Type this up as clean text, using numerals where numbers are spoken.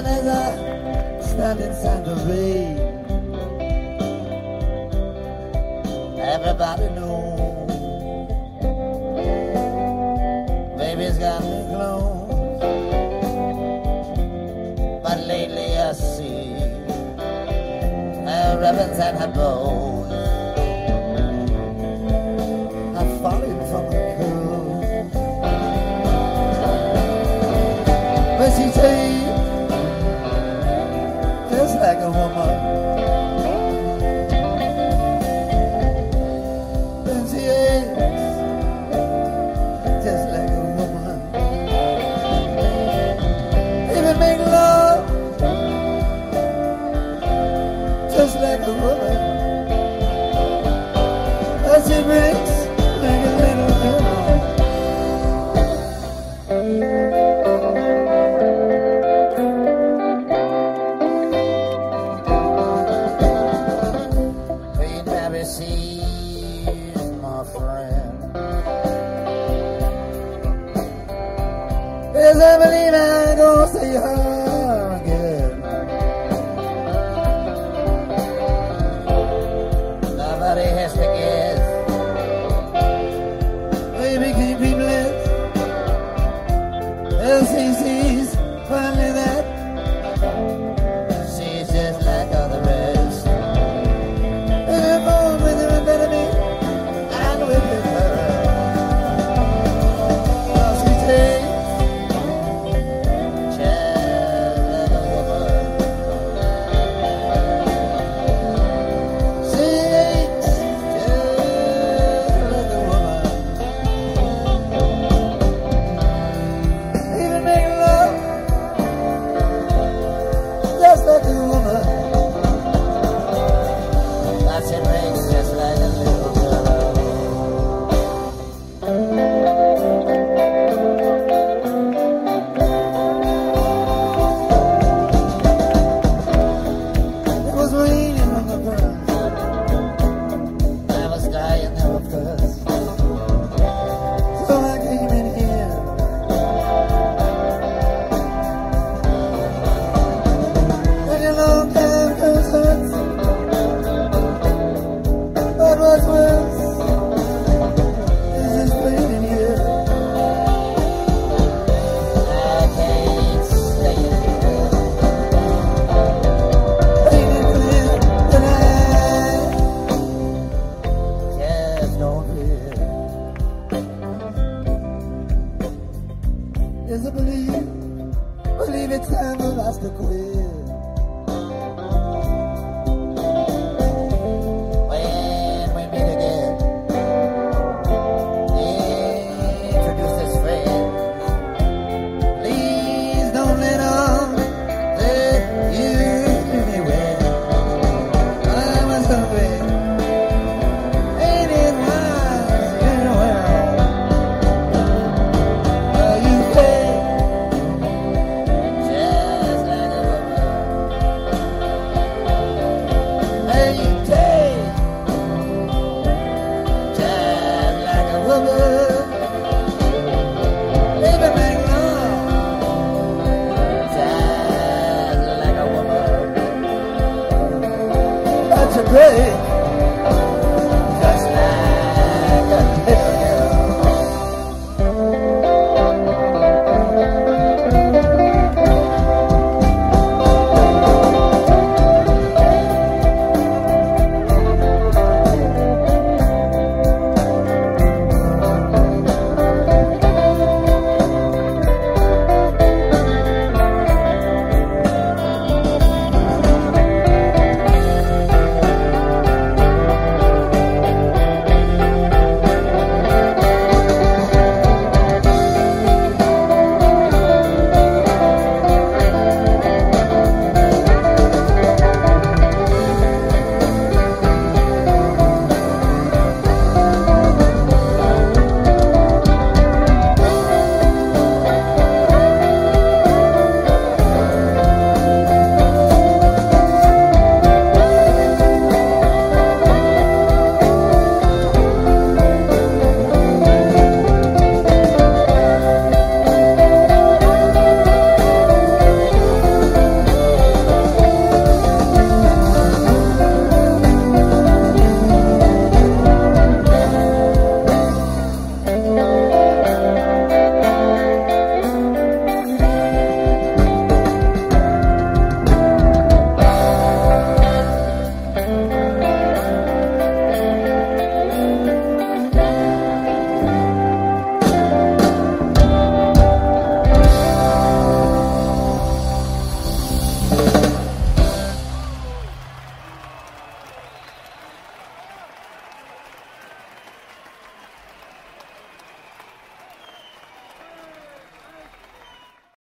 And as I stand inside the rain, everybody knows baby's got me close. But lately I see her ribbons and her bows are falling from her curls. But she changed just like a woman. And she acts just like a woman. Even make love just like a woman. But she breaks like a little girl. She's my friend. Yes, I believe I'm gonna see her again. Nobody has to guess. Baby, can you be blessed? And she sees finally that she's just like other rest. Just like a woman, that's it makes just like a little girl. It was raining on the ground, I was dying of thirst, so I came in here. But what's worse is this pain in here. I can't stay in here. Ain't it clear that I just don't feel? Is it believe it's time for us to quit?